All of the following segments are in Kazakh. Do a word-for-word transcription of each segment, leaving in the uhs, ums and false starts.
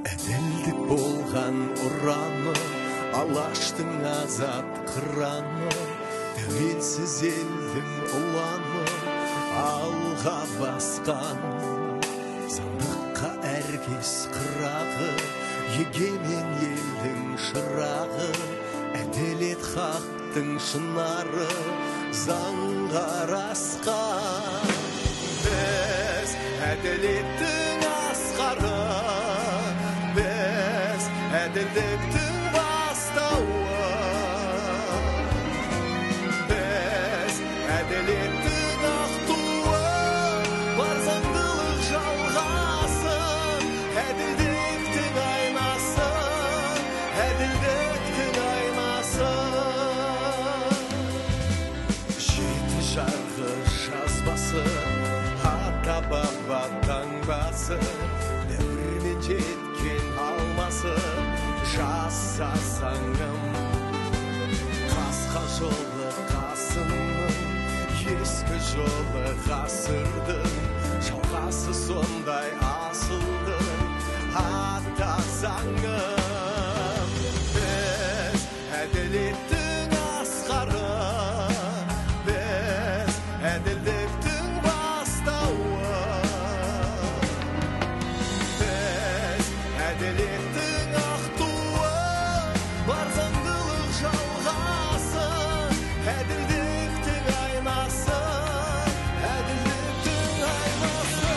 Әділдік болған ұраны, алаштың азат қыраны, тәуелсіз елдің ұланы алға басқан. Заңдыққа әркез қырағы, егемен елдің шырағы, әділет хақтың шынары заңға арасқан. Біз әділеттің асқары, біз әділдіктің бастауы, біз әділеттің ақ туы, бар заңдылық жалғасы, әділдіктің айнасы, әділдіктің айнасы. Жеті жарғы жазбасы, ата баба таңбасы, дәуірмен жеткен алмасы, жаса заңым. Қасқа жолы қасымның, ескі жолы ғасырдың, жалғасы сондай асылдың, ата заңым. Біз әділеттің асқары, біз әділдіктің бастауы, біз әділеттің ақ туы, бар заңдылық жалғасы, әділдіктің айнасы, әділдіктің айнасы.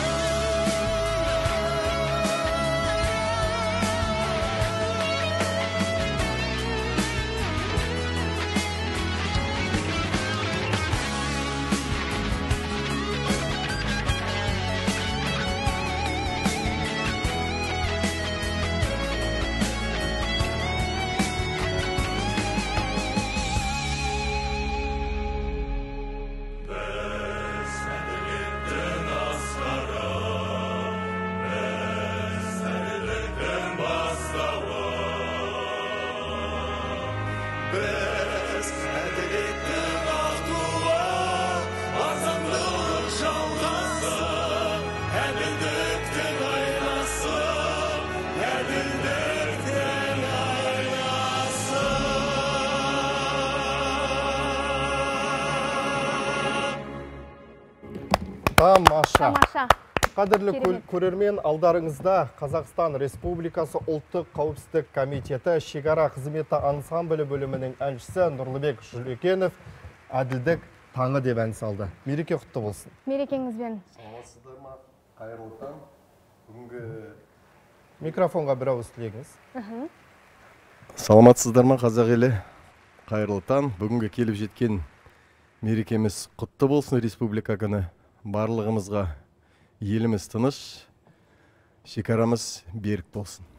Біз әділеттің ақ туы, бар заңдылық жалғасы, әділдіктің айнасы, әділдіктің айнасы. Тамаша. Тамаша. Қадірлі Керемет. көрермен, алдарыңызда Қазақстан Республикасы ұлттық қауіпсіздік комитеті шекара қызметі ансамблі бөлімінің әншісі Нұрлыбек Жүлекенов әділдік таңы деп ән салды. Мереке құтты болсын. Мерекеңізбен. Саламатсыздар ма? Қайырлы таң. Бүгінгі микрофонға бір ауыз тілегіңіз. Саламатсыздар ма, қазақ елі? Қайырлы таң. Бүгінгі келіп жеткен мерекеміз құтты болсын. Республика күні барлығымызға еліміз тыныш, шекарамыз берік болсын.